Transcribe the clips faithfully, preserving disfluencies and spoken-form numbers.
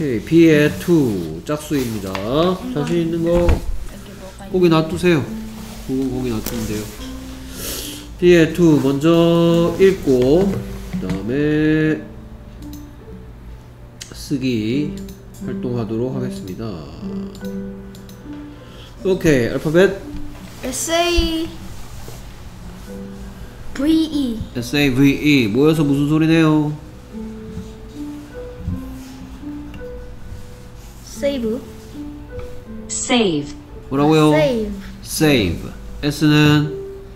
오케이. B의 투 짝수입니다. 자신 있는 거 거기 놔두세요. 그거 거기 놔두면 돼요. B의 투 먼저 읽고 그 다음에 쓰기 활동하도록 하겠습니다. 오케이. 알파벳 S A V E S A V E 모여서 무슨 소리네요? Save Save. 뭐라고요? Save Save. S는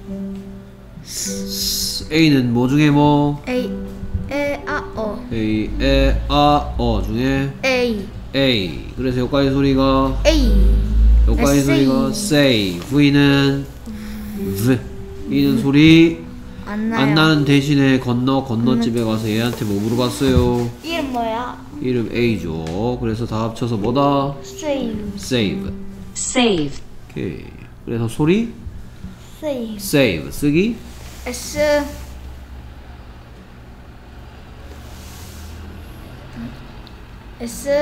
A는 뭐 중에 뭐? A E A O A, 에, 아, 어 중에 A A. 그래서 여기까지 소리가 A 여기까지 S A. 소리가 say. V는 V. E는 소리 안 나요. 안 나는 대신에 건너 건너집에 가서 얘한테 뭐 물어봤어요? 이름 뭐야? 이름 A죠. 그래서 다 합쳐서 뭐다? Save Save. Save. 오케이. 그래서 소리 Save Save. 쓰기 S S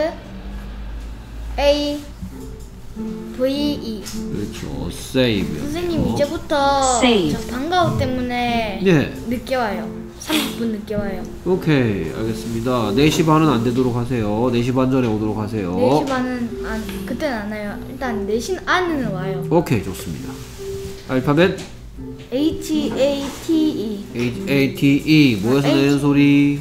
A V E 그렇죠. Save. 선생님 이제부터 Save. 저 방과후 때문에 네. 늦게 와요. 삼십 분 늦게 와요. 오케이. 알겠습니다. 네 시 반은 안 되도록 하세요. 네 시 반 전에 오도록 하세요. 네 시 반은 안 그때는 안 와요. 일단 네 시 안에는 와요. 오케이. 좋습니다. 알파벳 H A T E H A T E 모여서 H. 내는 소리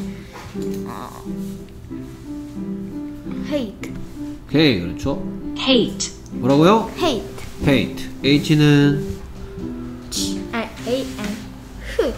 hate 오케이. 그렇죠. Hate. 뭐라고요? hate hate. H는 아 A N H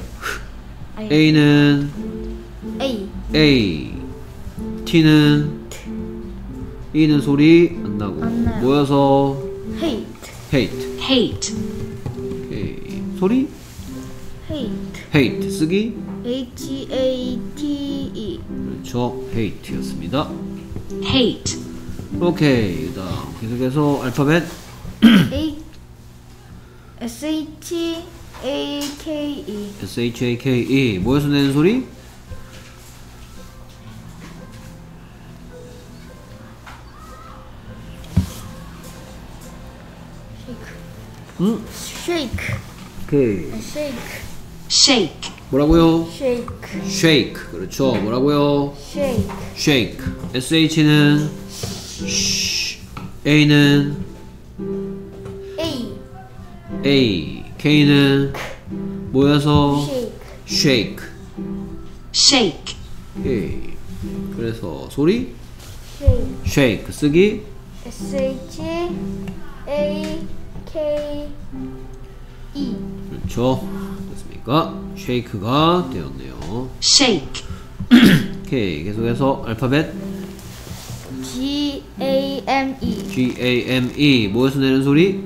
A는 A A. T는 E는 소리 안 나고 안 나요. 모여서 hate hate. Hate. 오케이. 소리 hate hate. 쓰기 H A T E 그렇죠. hate였습니다. Hate. 오케이. 그다음 계속해서 알파벳 A S H A K E S H A K E 모여서 내는 소리 응? shake 오케이. shake Shake. 뭐라고요? shake shake. 그렇죠. 뭐라고요? shake shake. S H는 쉬. A는 A A. K는 모여서 shake shake. Shake. 오케이. 그래서 소리 shake shake. 쓰기 S H A K E 그렇죠. 됐습니까? shake가 되었네요. Shake. 오케이. 계속해서 알파벳 G A M E G A M E 모여서 내는 소리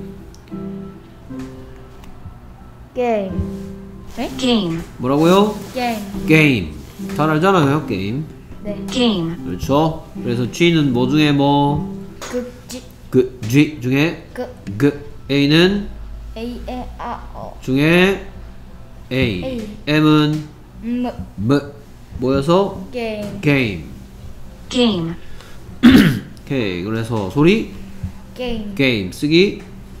game Game. 뭐라고요? game 게임. 잘 알잖아요. 게임. 네 Game. 그렇죠. 그래서 G는 뭐 중에 뭐? 그 G 그 G 중에 그 그 A는 A E A O 중에 A. A. M은 M M 모여서 game 게임. Game. 오케이. 그래서 소리 game 게임. 쓰기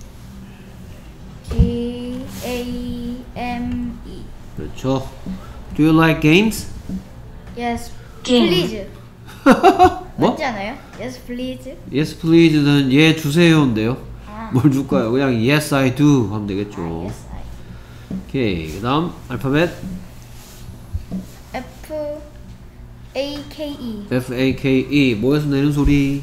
G A M E 그렇죠. Do you like games? yes Game. please 뭐? 맞지 않아요? yes please Yes please는 예 주세요인데요. 아. 뭘 줄까요? 그냥 yes I do 하면 되겠죠. 아, yes I 오케이. 그다음 알파벳 F A K E F A K E 모여서 내는 소리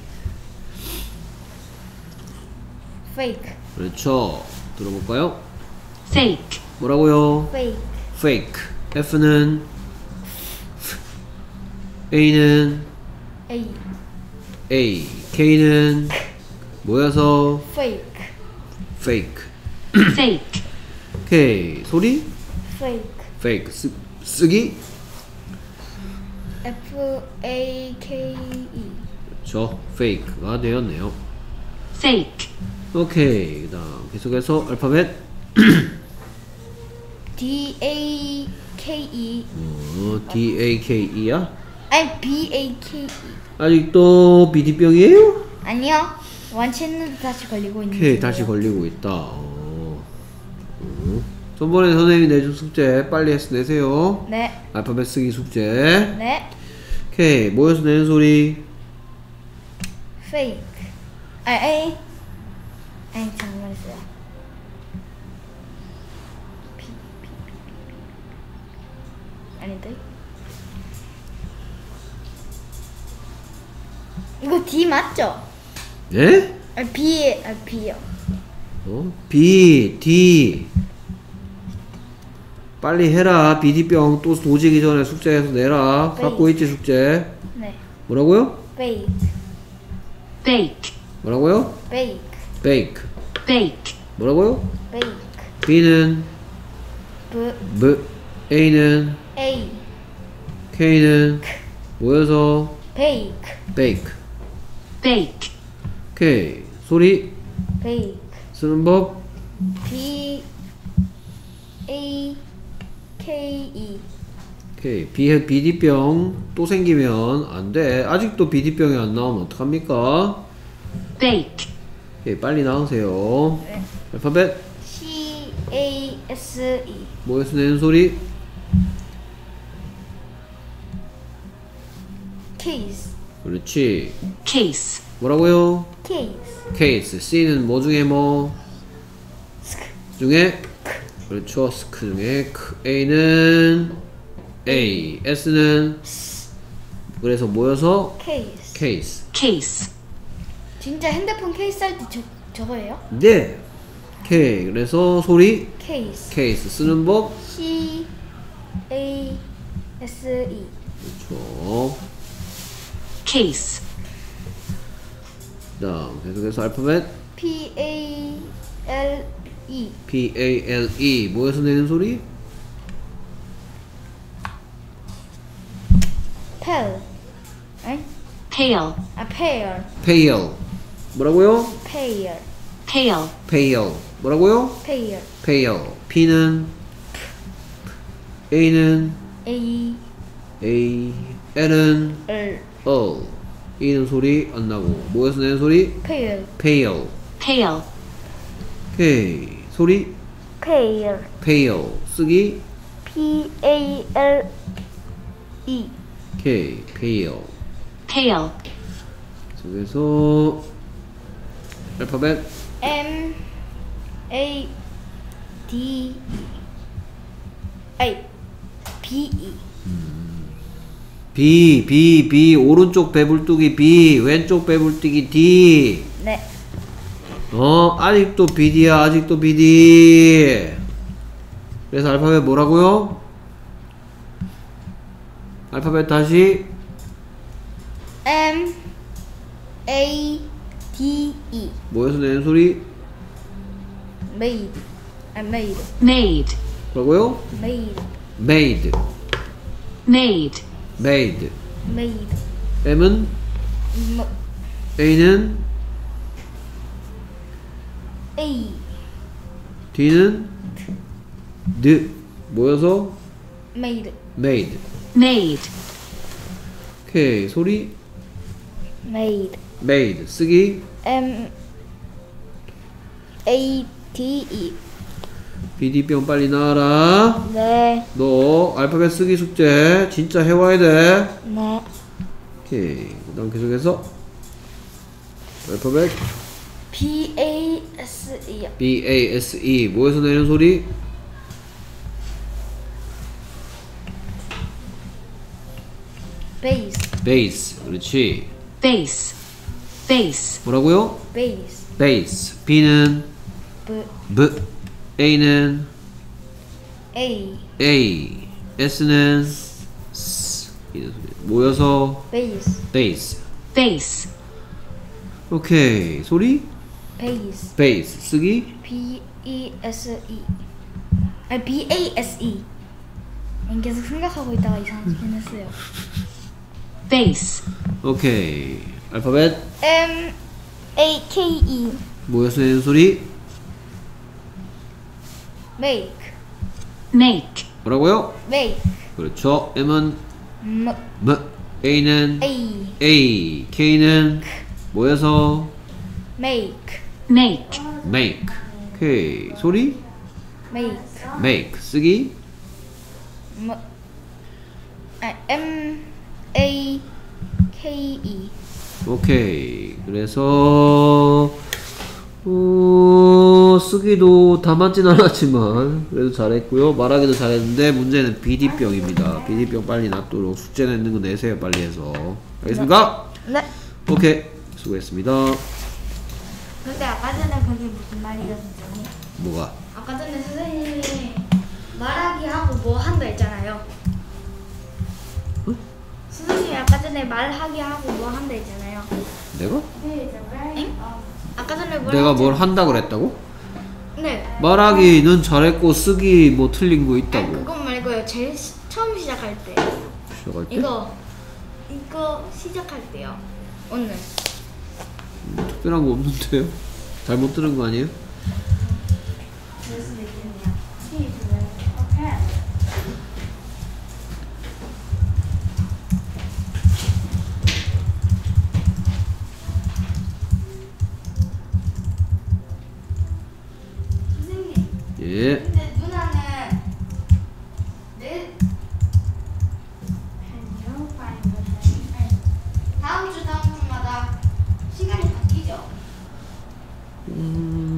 fake 그렇죠. 들어볼까요? Fake. 뭐라고요? fake fake. F는 A는 A A. K는 모여서 fake fake. Fake. 오케이. 소리 fake fake. 쓰, 쓰기 F A K E 그렇죠. fake가 되었네요. Fake. 오케이. 그다음 계속해서 알파벳 D A K E 어, D A K E야? 아니 B A K E. 아직도 비디병이에요? 아니요. 완치했는데 다시 걸리고 있는. 오케이, 다시 걸리고 있다. 어. 음. 전번에 선생님이 내준 숙제 빨리 해서 내세요. 네. 알파벳 쓰기 숙제. 네. 오케이, 모여서 내는 소리. Fake. 아, 에이. 아니 잘못했어요. P P 아닌데? 이거 D 맞죠? 예? 아 B 아 B요. 어? B, D. 빨리 해라. 비디병 또 도지기 전에 숙제해서 내라. 네. 갖고 있지 숙제. 네. 뭐라고요? Fake. Bake. 뭐라고요? Fake. bake. Bake. 뭐라고요? Fake. B는 B B, A는 A. K는 모여서 Fake. bake. Bake. 오케이, 소리 Fake. 쓰는 법. B A K E. 오케이, 비, 비디병 또 생기면 안 돼. 아직도 비디병이 안 나오면 어떡합니까? Bake. 오케이, 빨리 나오세요. 네. 알파벳 C A S E. 모여서 내는 소리. Case. 그렇지. Case. 뭐라고요? Case. 케이스. C는 뭐 중에 뭐? 중에 그렇죠. 스크 중에 크. A는 A. S는 그래서 모여서 Case. 케이스. Case. 진짜 핸드폰 케이스 할 때 저 저거예요? 네. 오케이. 그래서 소리 Case. 케이스 쓰는 법. C A S E. 그렇죠. Case. 다음 계속해서 알파벳 P A L E. P A L E 모여서 내는 소리. Pale. 아니? Pale. 아 pale. pale. 뭐라고요? Pale. Pale. pale. 뭐라고요? Pale. pale. P는 A는 A A. L은 L. L. E는 소리 안 나고 모여서 내는 소리 Pale. pale. Pale. 오케이, 소리 Pale. pale 쓰기. P A L E. 오케이, pale. Pale. 그래서 알파벳 M A D E. 아이 B E. B, B, B 오른쪽 배불뚝이 B, 왼쪽 배불뚝이 D. 네. 어, 아직도 비디야, 아직도 비디. 그래서 알파벳 뭐라고요? 알파벳 다시 M A D E. 모여서 내는 소리 Made. 아 made. Made. 뭐라고요? Made. made, Made. made. Made. M은 M A는 A. D는 D. 모여서 Made. made. Made. 오케이, 소리 Made. made 쓰기. M A D E. 비디병 빨리 나와라. 네. 너 알파벳 쓰기 숙제 진짜 해와야 돼. 네. 오케이, 그 다음 계속해서 알파벳 B A S E. B A S E 모여서 내는 소리 Base. 베이스. 그렇지. Base. Base. 뭐라고요? Base. 베이스. B는 B B, A는 A. A, S는 S. 이런 소리. 모여서 Base. 베이스. Base. 오케이, 소리 Base. 베이스 쓰기. B E S E. 아 B A S E. 계속 생각하고 있다가 이상하긴 했어요. Base. 오케이, 알파벳 M A K E. 모여서 내는 소리 Make. Make. 뭐라고요? Make. 그렇죠. M은 M M, A는 A. A, K는 뭐여서 make. make, make. 오케이. 소리? make. make. 쓰기? 뭐, 아, M A K E. 오케이. 그래서 어, 쓰기도 다 맞진 않았지만 그래도 잘했고요. 말하기도 잘했는데 문제는 비디병입니다. 비디병 빨리 놔두도록 숙제 내는 거 내세요. 빨리 해서. 알겠습니까? 네. 오케이. 수고했습니다. 근데 아까 전에 그게 무슨 말이죠, 선생님? 뭐가? 아까 전에 선생님이 말하기 하고 뭐 한다 했잖아요. 응? 선생님이 아까 전에 말하기 하고 뭐 한다 했잖아요. 내가? 응? 아까 전에 뭘 내가 하지? 뭘 한다 그랬다고? 네. 말하기는 잘했고 쓰기 뭐 틀린 거 아니, 있다고. 그건 말고요. 제일 시, 처음 시작할 때. 시작할 때? 이거 이거 시작할 때요. 오늘. 특별한 거 없는데요? 잘못 들은 거 아니에요? 그럴 수도 있겠네요. 오케이. 선생님. 예. 근데 누나는 내 다음 주 다음 주마다 시간이 바뀌죠? 음,